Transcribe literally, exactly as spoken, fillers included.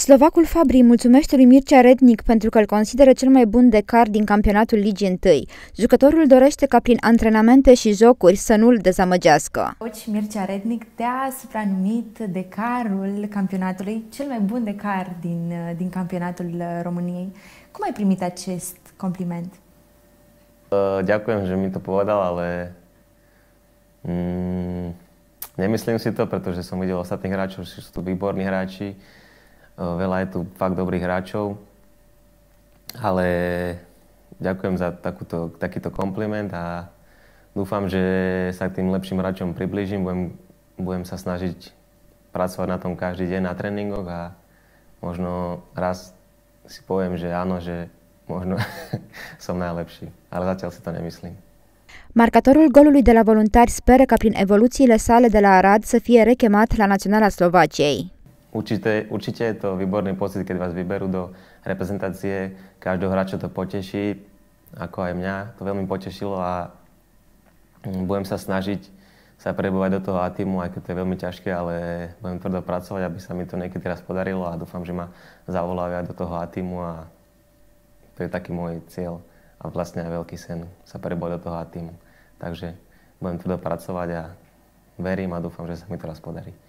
Slovacul Fabri mulțumește lui Mircea Rednic pentru că îl consideră cel mai bun decar din campionatul Ligii întâi. Jucătorul dorește ca prin antrenamente și jocuri să nu-l dezamăgească. Coach Mircea Rednic te-a supranumit decarul campionatului, cel mai bun decar din, din campionatul României. Cum ai primit acest compliment? Uh, ďakujem, že mi to povedal, ale mm, nemyslím si to, pretože som videl ostatných hráčov, že sú tu výborní hráči. Veľa je tu fakt dobrých hráčov, ale ďakujem za takúto, takýto kompliment a dúfam, že sa k tým lepším hráčom priblížim. Budem, budem sa snažiť pracovať na tom každý deň na tréningoch a možno raz si poviem, že áno, že možno som najlepší, ale zatiaľ si to nemyslím. Marcatorul golului de la Voluntari speră ca prin evoluțiile sale de la Arad să fie rechemat la Naționala Slovaciei. Určite, určite je to výborný pocit, keď vás vyberú do reprezentácie. Každého hráča to poteší, ako aj mňa. To veľmi potešilo a budem sa snažiť sa prebovať do toho A-tímu, aj keď to je veľmi ťažké, ale budem tvrdo pracovať, aby sa mi to niekedy raz podarilo a dúfam, že ma zavolajú aj do toho A-tímu a to je taký môj cieľ a vlastne aj veľký sen sa prebovať do toho A-tímu. Takže budem tvrdo pracovať a verím a dúfam, že sa mi to raz podarí.